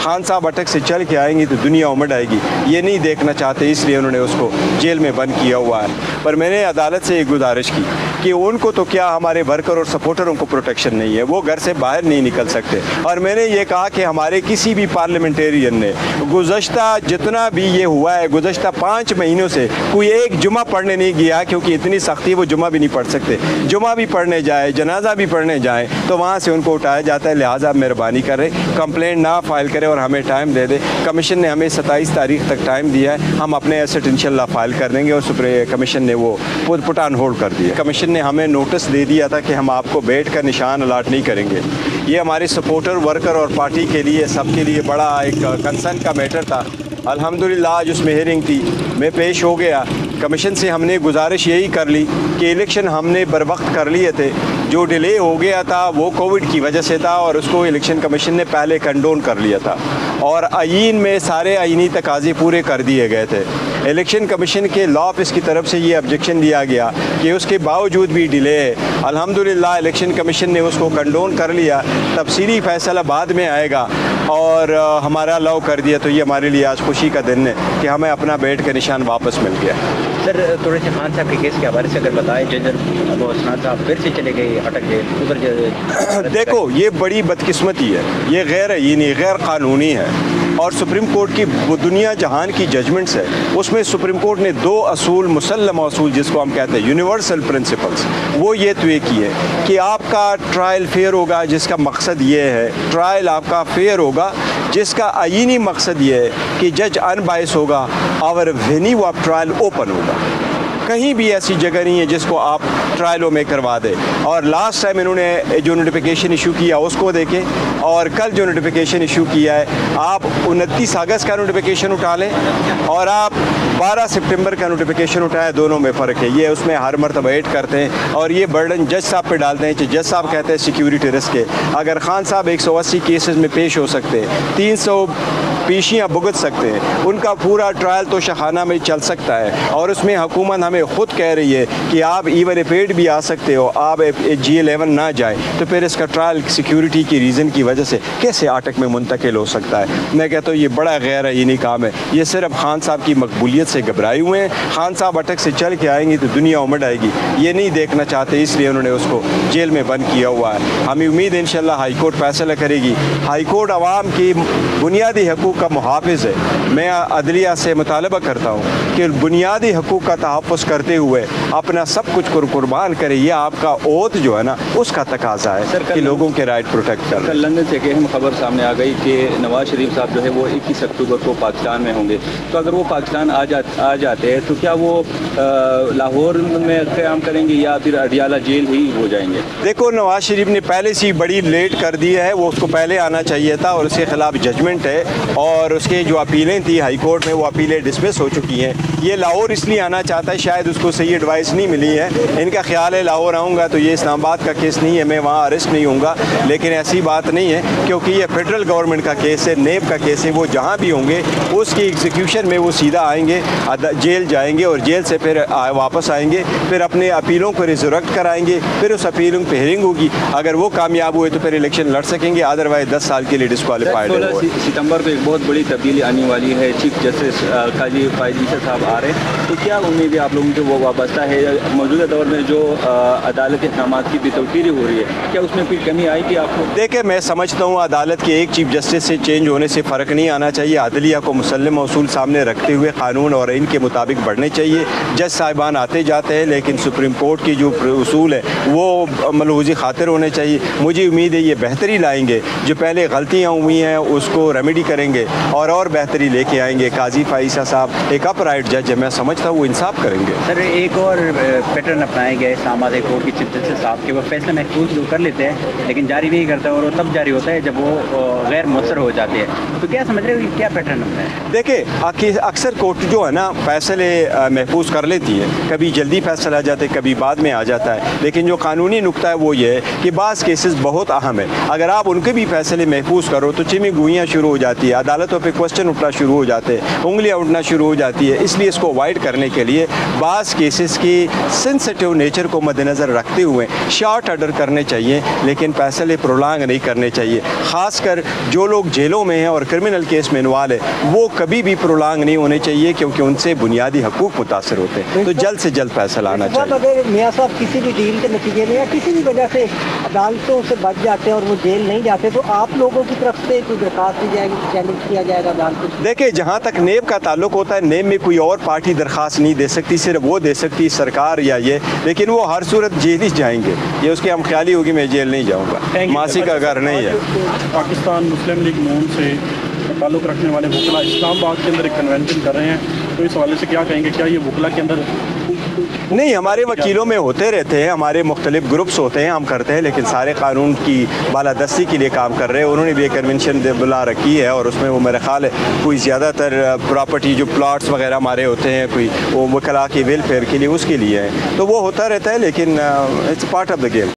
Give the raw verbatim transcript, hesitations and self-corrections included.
खान साहब अटक से चल के आएंगी तो दुनिया उमड़ आएगी, ये नहीं देखना चाहते, इसलिए उन्होंने उसको जेल में बंद किया हुआ है। पर मैंने अदालत से एक गुजारिश की कि उनको तो क्या हमारे वर्कर और सपोर्टरों को प्रोटेक्शन नहीं है, वो घर से बाहर नहीं निकल सकते। और मैंने ये कहा कि हमारे किसी भी पार्लियामेंटेरियन ने गुज़श्ता जितना भी ये हुआ है, गुज़श्ता पाँच महीनों से कोई एक जुमा पढ़ने नहीं गया, क्योंकि इतनी सख्ती वो जुमा भी नहीं पढ़ सकते। जुमा भी पढ़ने जाए, जनाजा भी पढ़ने जाए तो वहाँ से उनको उठाया जाता है। लिहाजा मेहरबानी करें, कंप्लेंट ना फाइल करें और हमें टाइम दे दे। कमीशन ने हमें सत्ताईस तारीख तक टाइम दिया है, हम अपने एसेट इंशाल्लाह फाइल कर देंगे। और सुप्रीम कमीशन ने वो पुट ऑन होल्ड कर दिया। कमीशन ने हमें नोटिस दे दिया था कि हम आपको बेड का निशान अलाट नहीं करेंगे। ये हमारे सपोर्टर, वर्कर और पार्टी के लिए, सबके लिए बड़ा एक कंसर्न का मैटर था। अल्हम्दुलिल्लाह आज उसमें हेयरिंग थी, मैं पेश हो गया। कमीशन से हमने गुजारिश यही कर ली कि इलेक्शन हमने बर वक्त कर लिए थे, जो डिले हो गया था वो कोविड की वजह से था और उसको इलेक्शन कमीशन ने पहले कंडोन कर लिया था और आईन में सारे आईनी तकाजे पूरे कर दिए गए थे। इलेक्शन कमीशन के लॉ ऑफिस की तरफ से ये ऑब्जेक्शन दिया गया कि उसके बावजूद भी डिले है। अल्हम्दुलिल्लाह इलेक्शन कमीशन ने उसको कंडोन कर लिया, तफसीली फैसला बाद में आएगा और हमारा अलाउ कर दिया। तो ये हमारे लिए आज खुशी का दिन है कि हमें अपना बेड का निशान वापस मिल गया। सर, थोड़े से खान साहब के केस के हवाले से अगर बताएं, जज अबू हसनात साहब फिर से चले गए अटक गए उधर। देखो ये बड़ी बदकिस्मती है, ये गैर यनी गैर कानूनी है और सुप्रीम कोर्ट की दुनिया जहान की जजमेंट्स है, उसमें सुप्रीम कोर्ट ने दो असूल, मुसल्लम असूल जिसको हम कहते हैं यूनिवर्सल प्रिंसिपल्स, वो ये तय किए कि आपका ट्रायल फेयर होगा, जिसका मकसद ये है ट्रायल आपका फेयर होगा, जिसका आईनी मकसद ये है कि जज अनबायस होगा और वेन्यू ऑफ ट्रायल ओपन होगा। कहीं भी ऐसी जगह नहीं है जिसको आप ट्रायलों में करवा दें। और लास्ट टाइम इन्होंने जो नोटिफिकेशन इशू किया उसको देखें और कल जो नोटिफिकेशन इशू किया है, आप उनतीस अगस्त का नोटिफिकेशन उठा लें और आप बारह सितंबर का नोटिफिकेशन उठाएं, दोनों में फ़र्क है। ये उसमें हर मरतबा एड करते हैं और ये बर्डन जज साहब पे डालते हैं कि जज साहब कहते हैं सिक्योरिटी रिस्क है। अगर खान साहब एक सौ अस्सी केसेस में पेश हो सकते हैं, तीन सौ पेशियाँ भुगत सकते हैं, उनका पूरा ट्रायल तो शहाना में चल सकता है और उसमें हुकूमत हमें ख़ुद कह रही है कि आप ईवन पेड भी आ सकते हो, आप जी एलेवन ना जाए, तो फिर इसका ट्रायल सिक्योरिटी की रीज़न की वजह से कैसे अटक में मुंतकिल हो सकता है। मैं कहता हूँ ये बड़ा गैर यनी काम है। ये सिर्फ खान साहब की मकबूलियत से घबराए हुए हैं। खान साहब अटक से चल के आएंगी तो दुनिया उमड़ आएगी, ये नहीं देखना चाहते, इसलिए उन्होंने उसको जेल में बंद किया हुआ है। हमें उम्मीद है इंशाल्लाह हाई कोर्ट फैसला करेगी। हाई कोर्ट आवाम की बुनियादी हकूक़ का मुहाफ़िज़ है। मैं अदलिया से मुतालबा करता हूँ कि बुनियादी हकूक़ का तहफ़्फ़ुज़ करते हुए अपना सब कुछ कुर्बान करे। ये आपका ओथ जो है ना, उसका तकाजा है कि लोगों के राइट प्रोटेक्ट कर। कल लंदन से एक अहम खबर सामने आ गई कि नवाज शरीफ साहब जो है वो इक्कीस अक्टूबर को पाकिस्तान में होंगे। तो अगर वो पाकिस्तान आ जा आ जाते हैं तो क्या वो लाहौर में क़याम करेंगे या फिर अडियाला जेल ही हो जाएंगे? देखो, नवाज शरीफ ने पहले से बड़ी लेट कर दी है, वो उसको पहले आना चाहिए था और उसके खिलाफ जजमेंट है और उसके जो अपीलें थी हाई कोर्ट में वो अपीलें डिसमिस हो चुकी हैं। ये लाहौर इसलिए आना चाहता है, शायद उसको सही एडवाइस नहीं मिली है। इनका ख्याल है लाहौर आऊँगा तो ये इस्लामाबाद का केस नहीं है, मैं वहाँ अरेस्ट नहीं होऊंगा, लेकिन ऐसी बात नहीं है क्योंकि ये फेडरल गवर्नमेंट का केस है, नेब का केस है। वो जहाँ भी होंगे उसकी एग्जीक्यूशन में वो सीधा आएंगे, जेल जाएंगे और जेल से फिर वापस आएंगे, फिर अपने अपीलों को रिजरेक्ट कराएंगे, फिर उस अपीलों पर हियरिंग होगी। अगर वो कामयाब हुए तो फिर इलेक्शन लड़ सकेंगे, अदरवाइज दस साल के लिए डिस्क्वालीफाइड है। सोलह सितंबर को एक बहुत बड़ी तब्दीली आने वाली है, चीफ जस्टिस काजी फायद ईसा साहब आ रहे हैं, तो क्या उम्मीद है आप लोगों को वो वाबस्ता है? मौजूदा दौर में जो अदालती अहकामात की बेतौकीरी हो रही है, क्या उसमें कोई कमी आएगी आपको? देखिए, मैं समझता हूँ अदालत के एक चीफ जस्टिस से चेंज होने से फ़र्क नहीं आना चाहिए। अदलिया को मुसल्लम असूल सामने रखते हुए कानून और इनके मुताबिक बढ़ने चाहिए। जज साहिबान आते जाते हैं, लेकिन सुप्रीम कोर्ट की जो उसूल है वो मलहूज़ी खातिर होने चाहिए। मुझे उम्मीद है ये बेहतरी लाएंगे, जो पहले गलतियाँ हुई हैं उसको रेमेडी करेंगे और और बेहतरी लेके आएंगे। काजी फाइसा साहब एक अपराइट जज है, मैं समझता हूँ वो इंसाफ करेंगे। सर, एक और पैटर्न अपनाया गया है इस्लामाबाद कोर्ट की चीफ जस्टिस साहब के, वो फैसला महफूज कर लेते हैं लेकिन जारी नहीं करते और वो तब जारी होता है जब वो गैर मुअस्सर हो जाती है। तो क्या समझ रहे हो, क्या पैटर्न अपनाया? देखिए, अक्सर कोर्ट जो है ना फैसले महफूज कर लेती है, कभी जल्दी फैसला आ जाते कभी बाद में आ जाता है, लेकिन जो कानूनी नुकता है वो ये है कि बाज़ केसेस बहुत अहम है, अगर आप उनके भी फैसले महफूज करो तो चिमी गुइयाँ शुरू हो जाती है। अदालतों पे क्वेश्चन उठना शुरू हो जाते हैं, उंगलियां उठना शुरू हो जाती है। इसलिए इसको अवॉइड करने के लिए बाज़ केसेस की सेंसिटिव नेचर को मद्देनज़र रखते हुए शॉर्ट ऑर्डर करने चाहिए, लेकिन फैसले प्रोलांग नहीं करने चाहिए। ख़ासकर जो लोग जेलों में हैं और क्रिमिनल केस में इन्वॉल्व है, वो कभी भी प्रोलांग नहीं होने चाहिए, क्योंकि उनसे बुनियादी हकूक़ मुतासर होते हैं। तो जल्द से जल्द फैसला आना चाहिए। अगर मियाँ साहब किसी भी डील के नतीजे में या किसी भी वजह से अदालतों से बच जाते हैं और वो जेल नहीं जाते, तो आप लोगों की तरफ से कोई दरखास्त दी जाएगी, चैलेंज किया जाएगा अदालत? देखिए, जहाँ तक नेब का ताल्लुक होता है, नेब में कोई और पार्टी दरख्वास्त नहीं दे सकती, सिर्फ वो दे सकती सरकार या ये, लेकिन वो हर सूरत जेल ही जाएंगे। ये उसकी हम ख्याली होगी मैं जेल नहीं जाऊँगा, मासी का घर नहीं है। पाकिस्तान मुस्लिम लीग नून से ताल्लुक़ रखने वाले वकला इस्लामाबाद के अंदर एक कन्वेंशन कर रहे हैं, तो इस हवाले से क्या कहेंगे? क्या ये वकला के अंदर नहीं, हमारे वकीलों में होते रहते हैं, हमारे मुख्तलिफ ग्रुप्स होते हैं, हम करते हैं, लेकिन सारे कानून की बालादस्ती के लिए काम कर रहे हैं। उन्होंने भी एक कन्वेंशन बुला रखी है और उसमें वो मेरा ख्याल है कोई ज़्यादातर प्रॉपर्टी जो प्लाट्स वगैरह हमारे होते हैं, कोई वो वकला की वेलफेयर के लिए, उसके लिए है, तो वो होता रहता है, लेकिन it's part of the game.